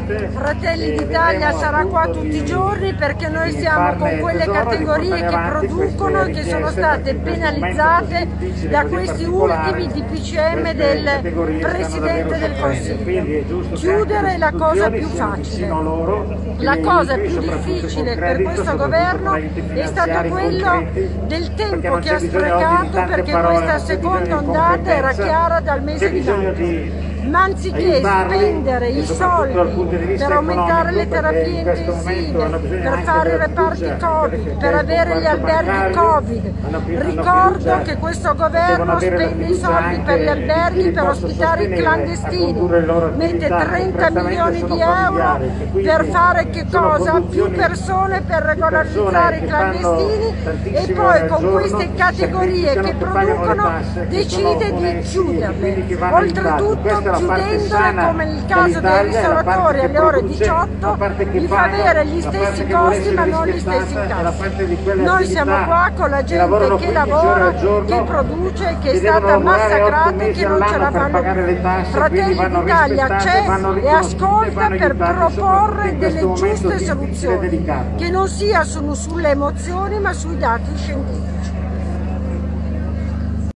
Fratelli d'Italia sarà qua tutti i giorni perché noi siamo con quelle categorie che producono e che sono state penalizzate da questi ultimi DPCM del Presidente del Consiglio. Chiudere è la cosa più facile. La cosa più difficile per questo governo è stato quello del tempo che ha sprecato, perché questa seconda ondata era chiara dal mese di maggio. Ma anziché spendere i soldi per aumentare le terapie intensive, per fare i reparti Covid, per avere gli alberghi Covid, ricordo che questo governo spende i soldi per gli alberghi per ospitare i clandestini, mette 30 milioni di euro per fare che cosa? Più persone per regolarizzare i clandestini, e poi con queste categorie che producono decide di chiuderle. Oltretutto chiudendole, come nel caso dei ristoratori alle ore 18, gli fa avere gli stessi costi ma non gli stessi incassi. Noi siamo qua con la gente che lavora, che produce, che è stata massacrata e che non ce la fanno più. Fratelli d'Italia c'è e ascolta per proporre delle giuste soluzioni, che non sia sulle emozioni ma sui dati scientifici.